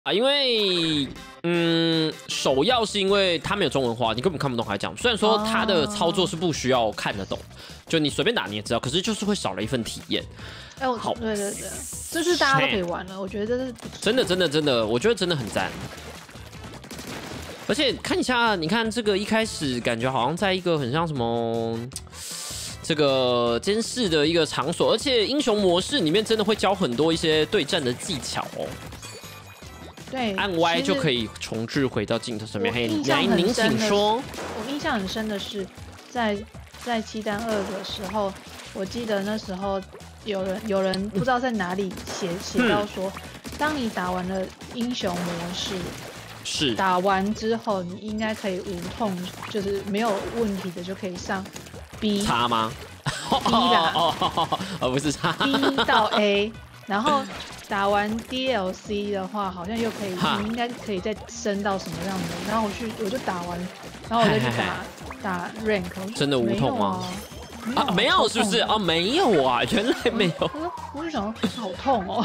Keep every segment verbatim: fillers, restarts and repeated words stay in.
啊，因为嗯，首要是因为它没有中文化，你根本看不懂他讲。虽然说它的操作是不需要看得懂，就你随便打你也知道，可是就是会少了一份体验。 哎，我好，对对对，就是大家都可以玩了，我觉得这是真的真的真的，我觉得真的很赞。而且看一下，你看这个一开始感觉好像在一个很像什么。这个监视的一个场所，而且英雄模式里面真的会教很多一些对战的技巧哦。 对， 按 Y 就可以重置回到镜头上面。嘿，来，您请说。 我印象很深的是，在在七单二的时候，我记得那时候有人有人不知道在哪里写写到说，嗯、当你打完了英雄模式， 是打完之后，你应该可以无痛，就是没有问题的就可以上 B 叉吗 ？B 啦， 哦哦，不是叉 B 到 A， 然后。打完 D L C 的话，好像又可以，你应该可以再升到什么样的？然后我去，我就打完，然后我再去打打 rank， 真的无痛吗？啊，没有是不是？啊，没有啊，原来没有。 我就想，好痛哦。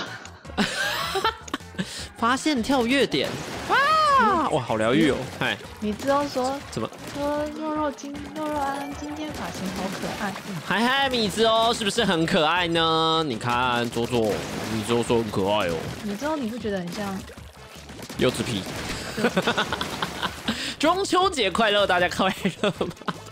发现跳跃点，哇，哇，好疗愈哦！哎， 你知道说怎么？ 说肉肉今肉肉安今天发型好可爱。 嗨嗨，米子哦，是不是很可爱呢？你看左左，米子说很可爱哦。 你知道你不觉得很像柚子皮？中秋节快乐，大家快乐吗？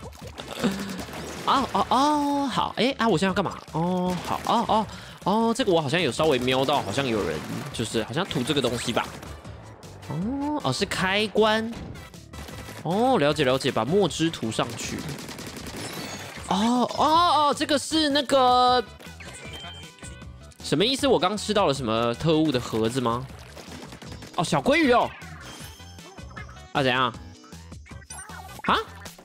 哦哦哦，好，哎啊，我现在要干嘛？哦，好，哦哦哦，这个我好像有稍微瞄到，好像有人就是好像涂这个东西吧。哦哦，是开关。哦，了解了解，把墨汁涂上去。哦哦哦，这个是那个什么意思？我刚吃到了什么特务的盒子吗？哦，小鲑鱼哦。啊，怎样？啊？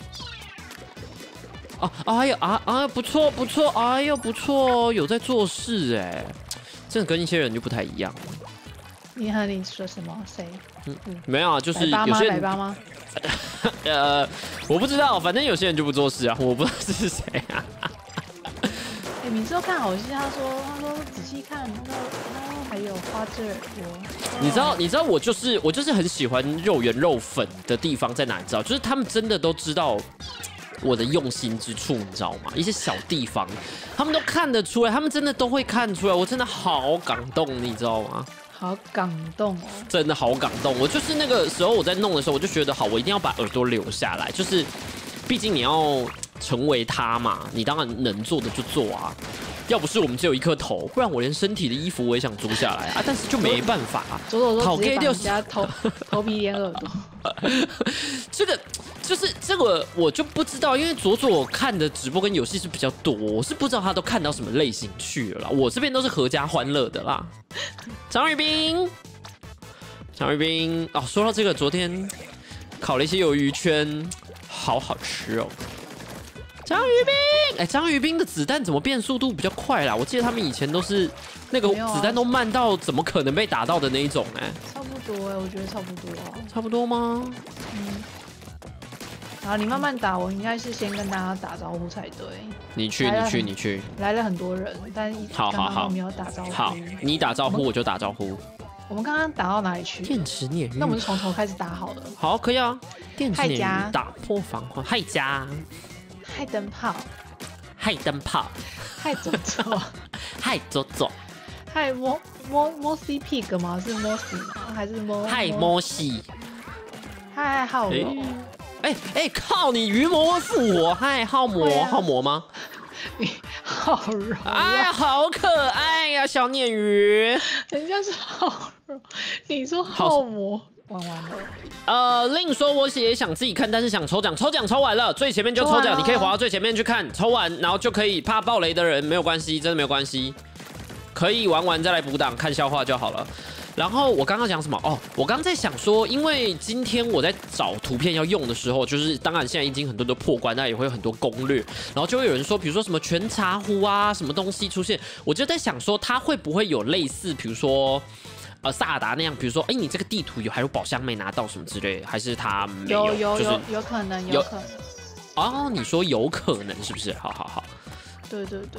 哦，哎呦啊啊，不错不错，哎呦不错，有在做事哎，真的跟一些人就不太一样。 你和你说什么？谁？ 嗯，没有啊，就是有些人。 百八吗？ 呃，我不知道，反正有些人就不做事啊，我不知道是谁啊。 哎、欸，你之后看好戏，他说他说仔细看，那那还有花枝耳朵。 你知道你知道我就是我就是很喜欢肉圆肉粉的地方在哪？你知道，就是他们真的都知道我的用心之处，你知道吗？一些小地方，他们都看得出来，他们真的都会看出来，我真的好感动，你知道吗？ 好感动哦！ 真的好感动，我就是那个时候我在弄的时候，我就觉得好，我一定要把耳朵留下来，就是毕竟你要成为他嘛，你当然能做的就做啊。要不是我们只有一颗头，不然我连身体的衣服我也想租下来啊，但是就没办法、啊。 左左说直接把人家头头皮连耳朵， 这个就是这个我就不知道，因为左左看的直播跟游戏是比较多，我是不知道他都看到什么类型去了啦。我这边都是合家欢乐的啦。张宇斌，张宇斌哦，说到这个，昨天烤了一些鱿鱼圈，好好吃哦。张宇斌，哎，张宇斌的子弹怎么变速度比较快啦？我记得他们以前都是那个子弹都慢到怎么可能被打到的那一种哎、欸。 差不多哎，我觉得差不多啊。 差不多吗？ 嗯。好，你慢慢打，我应该是先跟大家打招呼才对。 你去，你去，你去。 来了很多人，但好好好， 没有打招呼。 好，你打招呼我就打招呼。 我们刚刚打到哪里去？ 电池鲶鱼。 那我们就从头开始打好了。 好，可以啊。电池鲶鱼打破防患，害家。 害灯泡， 害灯泡， 害左左， 害左左， 害摩摩摩西 pig 吗？是摩西吗？还是摩？ 害摩西， 害好柔。 哎哎，靠你鱼魔复活，害好魔好魔吗？ 你好柔， 哎，好可爱呀，小鲶鱼。 人家是好柔，你说好魔。玩完了， 呃，另说我也想自己看，但是想抽奖，抽奖抽完了，最前面就抽奖，你可以滑到最前面去看，抽完然后就可以。怕爆雷的人没有关系，真的没有关系，可以玩完再来补档看笑话就好了。然后我刚刚讲什么？哦，我刚刚在想说，因为今天我在找图片要用的时候，就是当然现在已经很多都破关，但也会有很多攻略，然后就会有人说，比如说什么全茶壶啊，什么东西出现，我就在想说，它会不会有类似，比如说。呃，萨尔达那样，比如说，哎，你这个地图有还有宝箱没拿到什么之类，还是他没有？ 有有就是、 有有可能，有可能。 哦，你说有可能是不是？好好好。 对对对。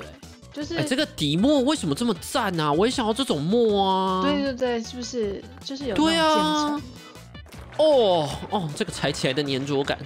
就是哎、这个底墨为什么这么赞啊？我也想要这种墨啊！ 对对对，是不是就是有对那种渐啊层？， 哦哦，这个踩起来的粘着感，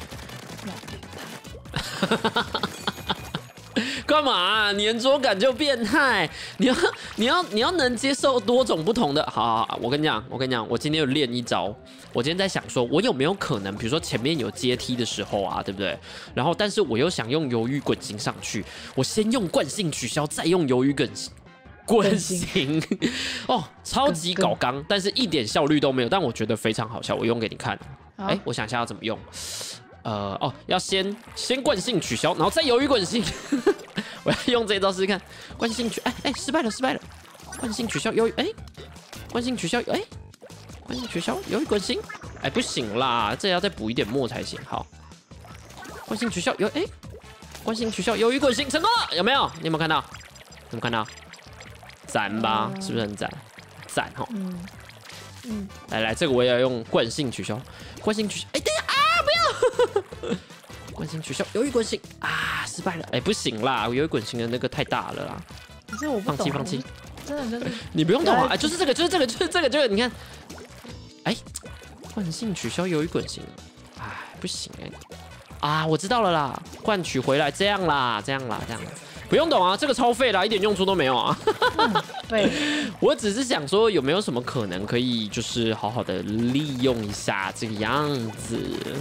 要变态干嘛啊、粘着感就变态？你要你要你要能接受多种不同的。好好好，我跟你讲，我跟你讲，我今天有练一招。我今天在想说，我有没有可能，比如说前面有阶梯的时候啊，对不对？然后，但是我又想用鱿鱼滚行上去，我先用惯性取消，再用鱿鱼滚滚行。哦，超级搞纲，但是一点效率都没有，但我觉得非常好笑。我用给你看。哎，我想一下要怎么用。呃，哦，要先先惯性取消，然后再鱿鱼滚行。我要用这一招试试看，惯性取，哎哎，失败了，失败了。惯性取消鱿鱼，哎，惯性取消，哎。惯性取消，鱿鱼滚行，哎，不行啦，这要再补一点墨才行。好，惯性取消，有哎，惯性取消，鱿鱼滚行成功了，有没有？你有没有看到？有没有看到？赞吧，嗯、是不是很赞？赞哈。嗯嗯。来来，这个我也要用惯性取消，惯性取消，哎，等一下啊，不要！惯性取消，鱿鱼滚行啊，失败了，哎，不行啦，鱿鱼滚行的那个太大了啦。 可是我不懂。 放弃放弃。 真的真的。 你不用懂啊，哎，就是这个，就是这个，就是这个，就是你看。哎，惯性取消鱿鱼滚行，哎，不行哎，啊，我知道了啦，惯取回来，这样啦，这样啦，这样啦，不用懂啊，这个超废啦，一点用处都没有啊。 对、 嗯，我只是想说，有没有什么可能可以就是好好的利用一下这个样子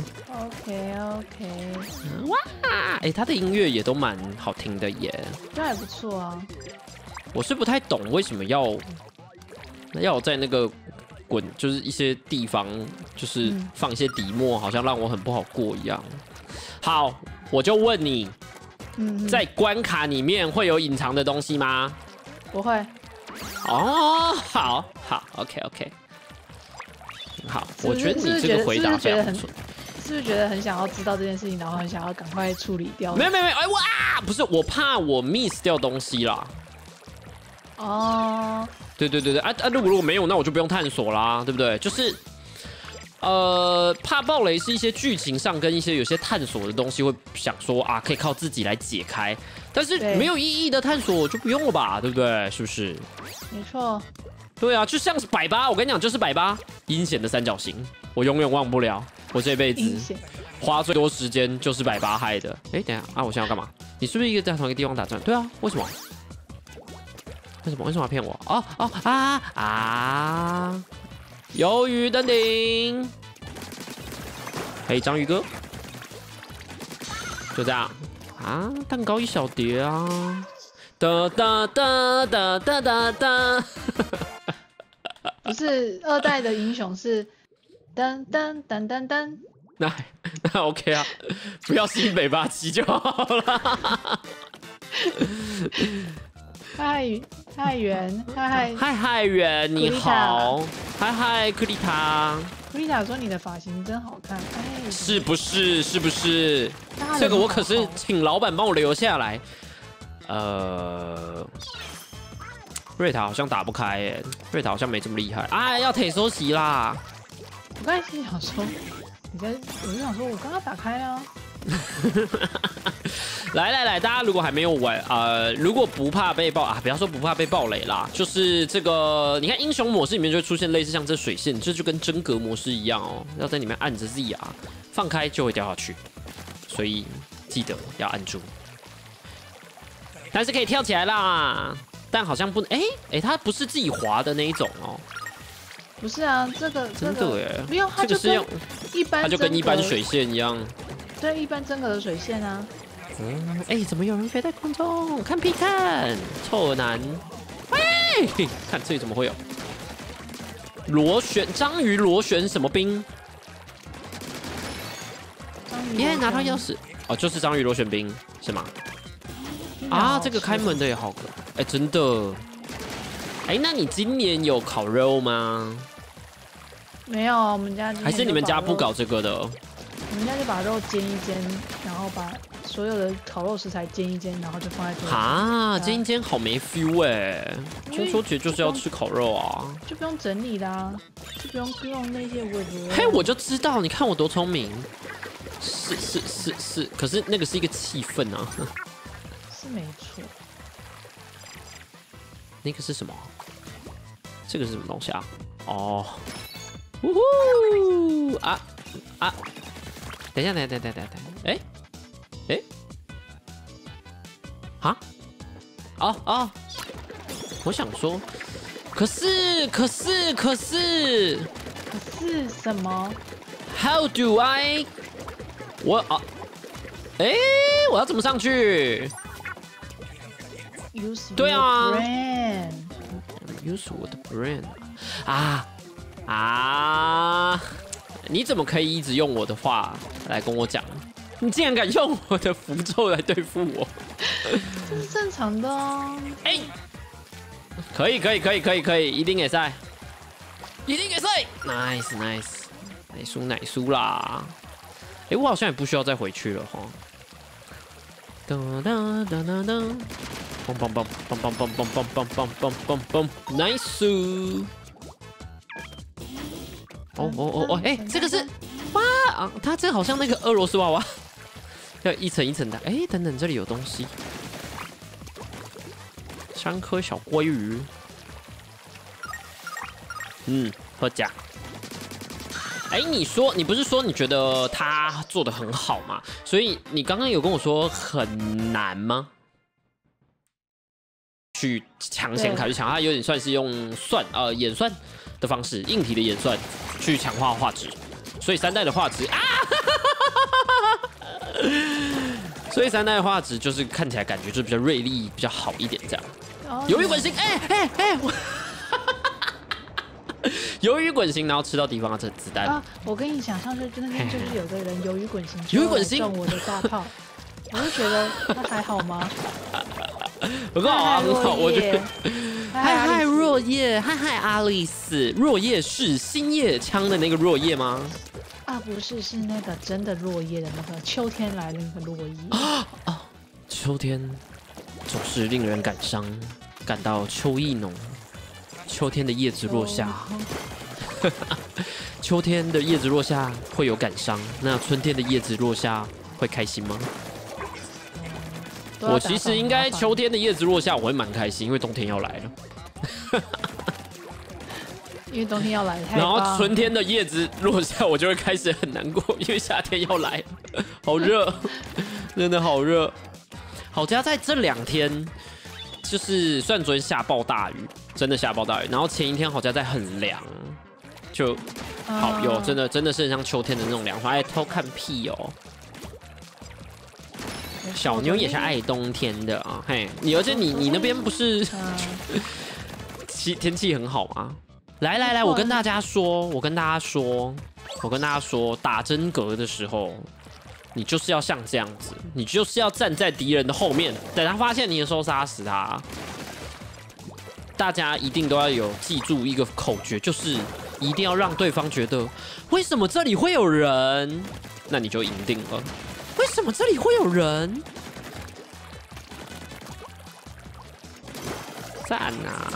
？OK OK， 哇，哎，他的音乐也都蛮好听的耶， 这还不错啊。 我是不太懂为什么要要在那个。滚就是一些地方，就是放一些底墨，好像让我很不好过一样。好，我就问你，嗯、在关卡里面会有隐藏的东西吗？ 不会。 哦，好，好 ，OK OK， 好，我觉得你这个回答非常不错。 是不是觉得很想要知道这件事情，然后很想要赶快处理掉？ 没有没有没有，哎哇，不是，我怕我 miss 掉东西啦。 哦。 对对对对，啊啊！如果如果没有，那我就不用探索啦，对不对？就是，呃，怕爆雷是一些剧情上跟一些有些探索的东西，会想说啊，可以靠自己来解开，但是没有意义的探索就不用了吧，对不对？是不是？ 没错。 对啊，就像是百八，我跟你讲，就是百八阴险的三角形，我永远忘不了，我这辈子花最多时间就是百八害的。哎，等一下啊，我现在要干嘛？你是不是一个在同一个地方打转？对啊，为什么？为什么？为什么要骗我？哦哦啊啊！鱿鱼登顶，嘿，章鱼哥，就这样啊！蛋糕一小碟啊！哒哒哒哒哒哒哒！ 不是二代的英雄是噔噔噔噔噔。 那那 OK 啊，不要新北八七就好了。 嗨嗨圆，嗨嗨嗨嗨圆，你好，嗨嗨克丽塔。 克丽塔说你的发型真好看，哎， 是不是？是不是？这个我可是请老板帮我留下来。呃，瑞塔好像打不开耶，瑞塔好像没这么厉害。哎，要腿收集啦！ 我刚才心想说，你在，我就想说我刚刚打开啊。 来来来，大家如果还没有玩，呃，如果不怕被爆啊，不要说不怕被爆雷啦，就是这个，你看英雄模式里面就会出现类似像这水线，这就跟真格模式一样哦，要在里面按着 Z 啊，放开就会掉下去，所以记得要按住。但是可以跳起来啦，但好像不能，哎、欸、哎、欸，它不是自己滑的那一种哦。 不是啊，这个真的耶， 没有，它就跟一般， 它就跟一般水线一样。 对，一般真格的水线啊。 嗯，哎、欸，怎么有人飞在空中？看屁看，臭男！喂，看这里怎么会有螺旋章鱼螺旋什么兵？耶， yeah, 拿到钥匙哦，就是章鱼螺旋兵是吗？啊，这个开门的也好可爱，哎、欸，真的。哎、欸，那你今年有烤肉吗？ 没有，我们家还是你们家不搞这个的？ 我们家就把肉煎一煎，然后把所有的烤肉食材煎一煎，然后就放在桌上。 哈，煎一煎好没 feel 哎！中秋节就是要吃烤肉啊， 就不用整理啦、啊，就不用用那些微波。 嘿，我就知道，你看我多聪明。是是是是，可是那个是一个气氛啊。 是没错。 那个是什么？这个是什么东西啊？哦，呜呼啊啊！等一下，等一下，等一下，等一下，哎哎，啊？哦哦，我想说，可是可是可是可是什么 ？How do I？ 我啊，哎，我要怎么上去 ？Use 对啊 brain。 Use 我的 brain 啊啊！你怎么可以一直用我的话来跟我讲？你竟然敢用我的符咒来对付我？ 这是正常的哦。 哎、欸，可以可以可以可以可以，一定也在，一定也在 ，nice nice， 奶酥奶酥啦！哎、欸，我好像也不需要再回去了哈。哒哒哒哒哒，嘣嘣嘣嘣嘣嘣嘣嘣嘣嘣嘣嘣嘣 ，nice！ 哦哦哦哦，哎、欸，这个是哇啊，它这好像那个俄罗斯娃娃，要一层一层的。哎、欸，等等，这里有东西。三颗小鲑鱼，嗯，喝甲。哎，你说你不是说你觉得他做的很好吗？所以你刚刚有跟我说很难吗？去抢显卡，去抢它，有点算是用算呃演算的方式，硬体的演算去强化画质，所以三代的画质啊。所以三代的画质就是看起来感觉就比较锐利，比较好一点这样。鱿鱼滚行，哎哎哎，我鱿鱼滚行，然后吃到敌方的这子弹啊！我跟你讲，上次那天就是有个人鱿鱼滚行， 鱿鱼滚行中我的大炮，我就觉得他还好吗？ 很好啊，很好，我觉得。 嗨嗨若叶，嗨嗨阿丽丝，若叶是星夜枪的那个若叶吗？ 啊，不是，是那个真的落叶的那个秋天来的那个落叶啊啊！秋天总是令人感伤，感到秋意浓。秋天的叶子落下，秋天的叶子落下会有感伤，那春天的叶子落下会开心吗？我其实应该秋天的叶子落下，我会蛮开心，因为冬天要来了。 因为冬天要来， 然后春天的叶子落下，我就会开始很难过，因为夏天要来，好热，真的好热。好家在这两天，就是虽然昨天下暴大雨，真的下暴大雨，然后前一天好家在很凉，就好有真的真的是很像秋天的那种凉快。哎，偷看屁哦！小妞也是爱冬天的啊，嘿，你而且你你那边不是气天气很好吗？来来来，我跟大家说，我跟大家说，我跟大家说，打真格的时候，你就是要像这样子，你就是要站在敌人的后面，等他发现你的时候杀死他。大家一定都要有记住一个口诀，就是一定要让对方觉得，为什么这里会有人？那你就赢定了。为什么这里会有人？赞啊！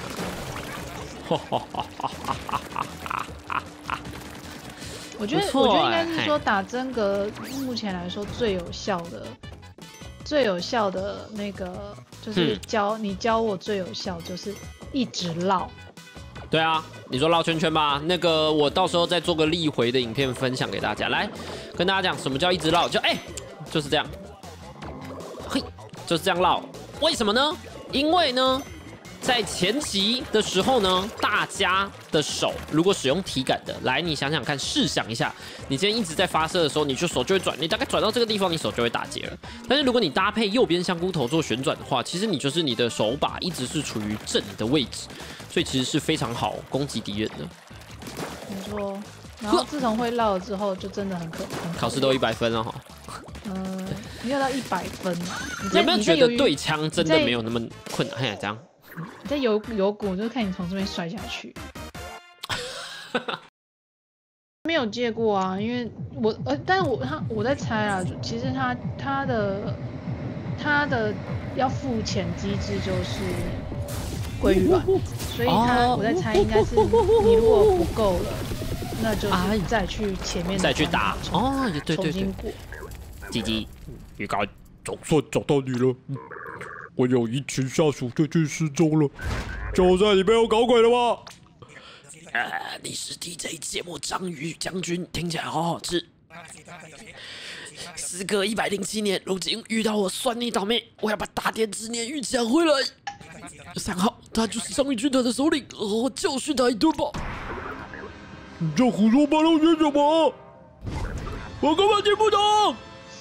我觉得，我觉得应该是说打真格目前来说最有效的、最有效的那个，就是教、嗯、你教我最有效就是一直绕。 对啊，你说绕圈圈吧，那个我到时候再做个例回的影片分享给大家，来跟大家讲什么叫一直绕，就哎、欸、就是这样，嘿，就是这样绕。为什么呢？因为呢。在前期的时候呢，大家的手如果使用体感的，来，你想想看，试想一下，你今天一直在发射的时候，你就手就会转，你大概转到这个地方，你手就会打结了。但是如果你搭配右边香菇头做旋转的话，其实你就是你的手把一直是处于正的位置，所以其实是非常好攻击敌人的。 没错，然后自从会绕了之后，就真的很可怕。 考试都一百分了哈。 嗯，没有到一百分嘛？ 你有没有觉得对枪真的没有那么困难？嘿，这样。 你在有有鼓，就是看你从这边摔下去。没有借过啊，因为我呃，但是我他我在猜啊，其实他他的他的要付钱机制就是归于卵，所以他、哦、我在猜应该是你如果不够了，那就是再去前面再去打哦，对对对，鸡鸡，鱼竿总算找到你了。我有一群下属最近失踪了， 就在里面有搞鬼了吗？呃，你是 D J 节目章鱼将军，听起来好好吃。时隔一百零七年，如今遇到我算你倒霉，我要把大天之年玉抢回来。三号，他就是章鱼军团的首领，我教训他一顿吧。你这胡说八道些什么？我根本听不懂。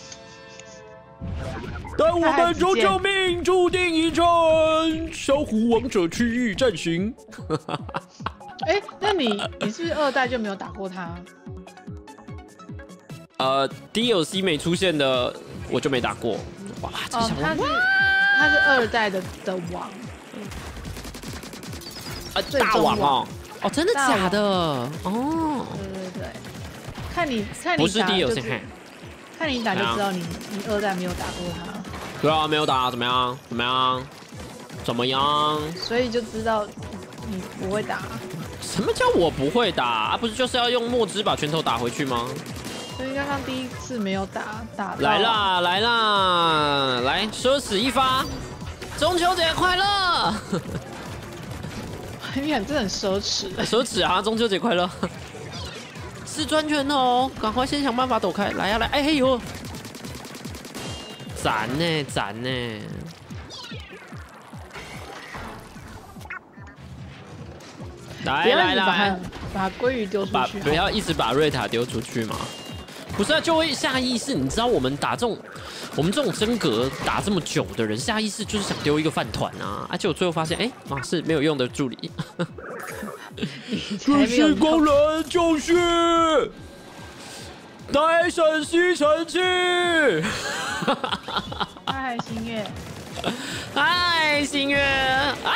带我们求救命，注定一战。小虎王者区域战行。 哎、欸，那你你是不是二代就没有打过他？ 呃 ，D L C 没出现的我就没打过。哇，这小王、哦、他是他是二代的的王， 呃，大王哦，哦，真的假的？哦， 对对对，看你看你不是 D L C， 看你打就知道你你二代没有打过他。 对啊，没有打，怎么样？怎么样？怎么样？ 所以就知道你不会打。 什么叫我不会打？啊，不是就是要用墨汁把拳头打回去吗？ 所以刚刚第一次没有打打到。 来啦来啦，来奢侈一发，中秋节快乐！ 你很真的很奢侈。 奢侈啊，中秋节快乐！是转拳头，赶快先想办法躲开。来呀、啊、来，哎嘿呦！赞呢赞呢！来来来， 把鲑鱼丢出去， 不要一直把瑞塔丢出去嘛。不是啊，就会下意识，你知道我们打这种，我们这种真格打这么久的人，下意识就是想丢一个饭团啊，而且我最后发现，哎、欸，啊是没有用的助理。这是工人就是带神吸尘器。 嗨，星月。 嗨，星月啊！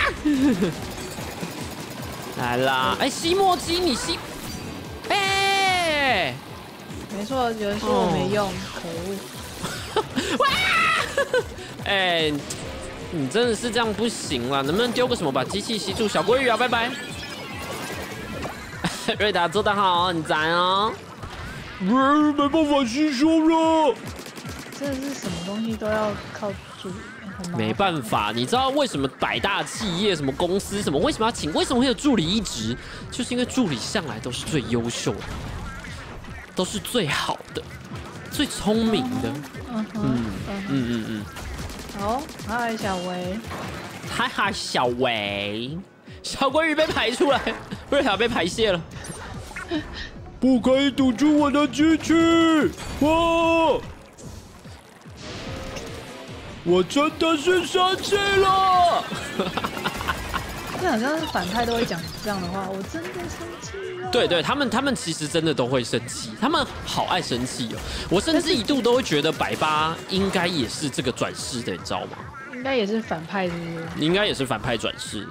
来啦！哎、欸，吸墨机，你吸，哎、欸， 没错，有人说我没用，哦、可恶！ 哇！哎、欸，你真的是这样不行啦，能不能丢个什么把机器吸住？小鲑鱼啊，拜拜！瑞达做得好，很赞哦。没办法吸收了。 真的是什么东西都要靠助理。 没办法，你知道为什么百大企业、什么公司、什么为什么要请？为什么会有助理一职？就是因为助理向来都是最优秀的，都是最好的、最聪明的。嗯嗯嗯嗯嗯。 好，嗨，小维。 嗨嗨，小维，小鲑鱼被排出来，瑞塔被排泄了。不可以堵住我的机器！哇！我真的是生气了。 这好像是反派都会讲这样的话，我真的生气了。 对对，他们他们其实真的都会生气，他们好爱生气哦。我甚至一度都会觉得百八应该也是这个转世的，你知道吗？ 应该也是反派，是不是？ 你应该也是反派转世。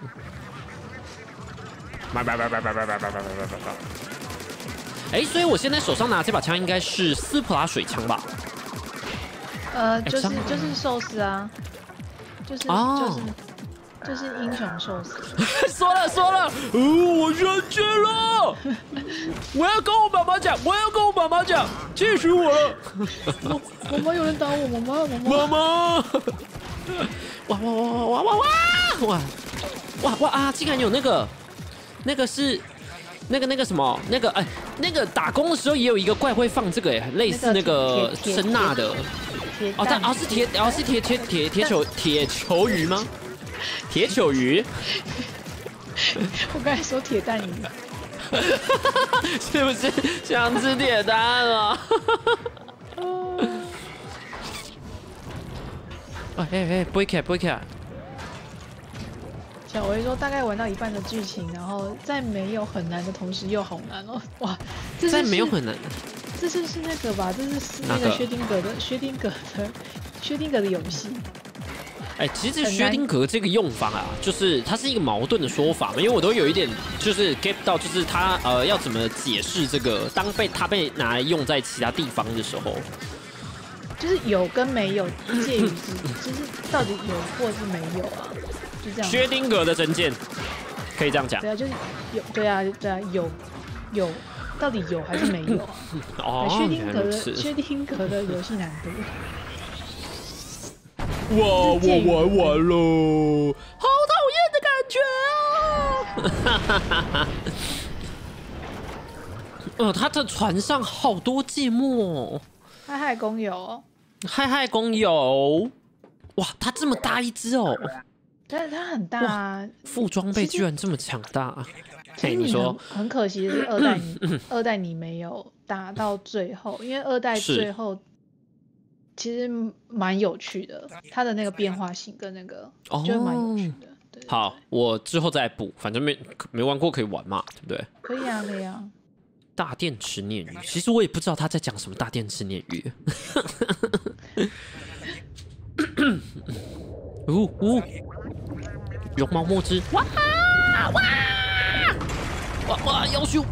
哎，所以我现在手上拿这把枪应该是斯普拉水枪吧？ 呃，就是就是寿司啊，就是、哦、就是就是英雄寿司。 说了说了，哦，我生气了，我要跟我妈妈讲，我要跟我妈妈讲，气死我了。 妈妈有人打我，妈妈妈妈妈。哇哇哇哇哇哇哇哇哇啊！竟然有那个那个是那个那个什么那个哎那个打工的时候也有一个怪会放这个哎，类似那个声呐的。哦，它哦是铁，哦是铁铁铁铁球铁球鱼吗？铁球鱼？ 我刚才说铁蛋鱼， 是不是想吃铁蛋了？哎哎哎，不会卡不会卡。 小维说大概玩到一半的剧情，然后在没有很难的同时又好难哦，哇！ 在没有很难。 这就是那个吧，这是那个薛定谔的薛定谔的薛定谔的游戏。 哎，其实薛定谔这个用法啊，就是它是一个矛盾的说法嘛，因为我都有一点就是 get 到，就是它呃要怎么解释这个，当被它被拿来用在其他地方的时候， 就是有跟没有介于之，就是到底有或是没有啊，就这样。 薛定谔的真剑，可以这样讲。 对啊，就是有，对啊，对啊，有有。到底有还是没有啊？哦，薛定谔的薛定谔的游戏难度。 哇，我玩完了，好讨厌的感觉。 呃，他的船上好多芥末、哦。 嗨嗨工友， 嗨嗨工友，哇，它这么大一只哦！ 但是它很大啊， 副装备居然这么强大。 嘿，你说很可惜的是二代你、嗯、二代你没有打到最后，因为二代最后其实蛮有趣的，它的那个变化性跟那个我觉得蛮有趣的。哦、对对对好，我之后再补，反正没没玩过可以玩嘛，对不对？ 可以啊，可以啊。 大电池鲶鱼，其实我也不知道他在讲什么大电池鲶鱼。呜呜，绒毛墨汁，哇哇哇哇，要求，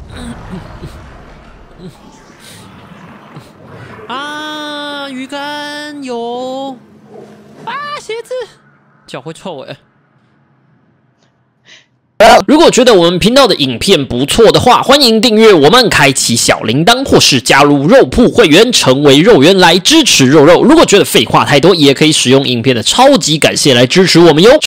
啊，鱼竿有，啊，鞋子，脚会臭哎。如果觉得我们频道的影片不错的话，欢迎订阅我们，开启小铃铛，或是加入肉铺会员，成为肉圆来支持肉肉。如果觉得废话太多，也可以使用影片的超级感谢来支持我们哟。